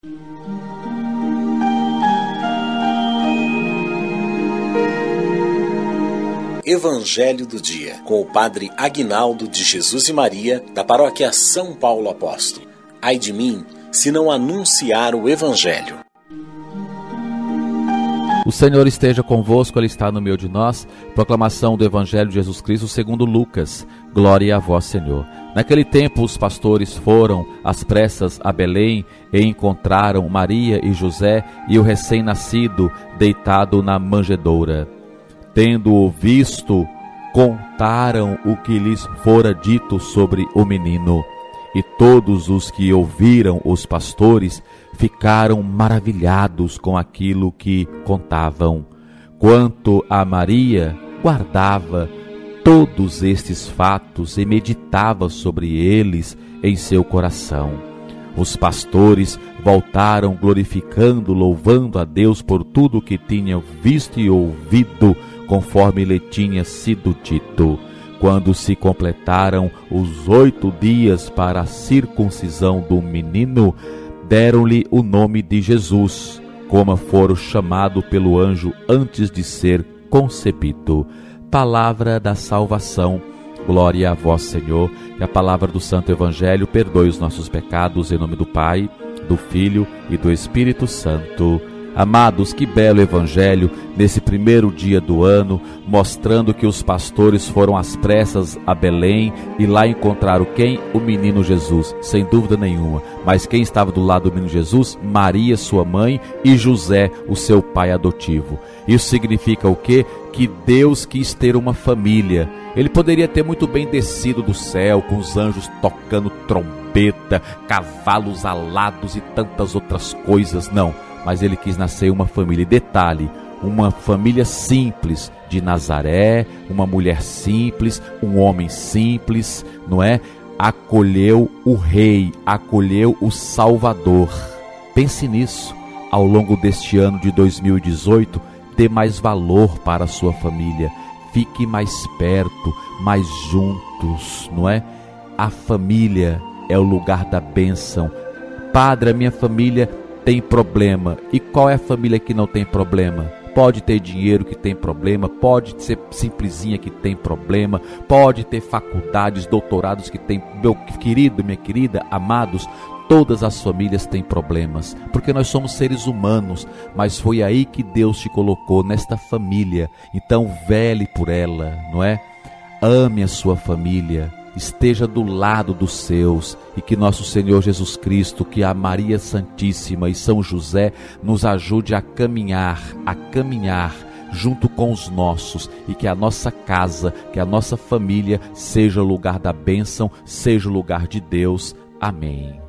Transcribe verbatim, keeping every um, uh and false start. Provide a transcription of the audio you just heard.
Evangelho do Dia, com o Padre Aguinaldo de Jesus e Maria, da Paróquia São Paulo Apóstolo. Ai de mim, se não anunciar o Evangelho. O Senhor esteja convosco, Ele está no meio de nós. Proclamação do Evangelho de Jesus Cristo segundo Lucas. Glória a vós, Senhor. Naquele tempo os pastores foram às pressas a Belém e encontraram Maria e José e o recém-nascido deitado na manjedoura. Tendo-o visto, contaram o que lhes fora dito sobre o menino. E todos os que ouviram os pastores ficaram maravilhados com aquilo que contavam. Quanto a Maria, guardava todos estes fatos e meditava sobre eles em seu coração. Os pastores voltaram glorificando, louvando a Deus por tudo o que tinham visto e ouvido, conforme lhe tinha sido dito. Quando se completaram os oito dias para a circuncisão do menino, deram-lhe o nome de Jesus, como fora chamado pelo anjo antes de ser concebido. Palavra da salvação. Glória a vós, Senhor. Que a palavra do Santo Evangelho perdoe os nossos pecados, em nome do Pai, do Filho e do Espírito Santo. Amados, que belo Evangelho nesse primeiro dia do ano, mostrando que os pastores foram às pressas a Belém e lá encontraram quem? O menino Jesus, sem dúvida nenhuma. Mas quem estava do lado do menino Jesus? Maria, sua mãe, e José, o seu pai adotivo. Isso significa o quê? Que Deus quis ter uma família. Ele poderia ter muito bem descido do céu, com os anjos tocando trombeta, cavalos alados e tantas outras coisas. Não. Mas ele quis nascer uma família. E detalhe, uma família simples de Nazaré, uma mulher simples, um homem simples, não é? Acolheu o rei, acolheu o Salvador. Pense nisso. Ao longo deste ano de dois mil e dezoito, dê mais valor para a sua família. Fique mais perto, mais juntos, não é? A família é o lugar da bênção. Padre, a minha família tem problema. E qual é a família que não tem problema? Pode ter dinheiro que tem problema, pode ser simplesinha que tem problema, pode ter faculdades, doutorados que tem. Meu querido, minha querida, amados, todas as famílias têm problemas, porque nós somos seres humanos, mas foi aí que Deus te colocou, nesta família. Então vele por ela, não é? Ame a sua família, esteja do lado dos seus, e que nosso Senhor Jesus Cristo, que a Maria Santíssima e São José nos ajude a caminhar, a caminhar junto com os nossos, e que a nossa casa, que a nossa família seja o lugar da bênção, seja o lugar de Deus. Amém.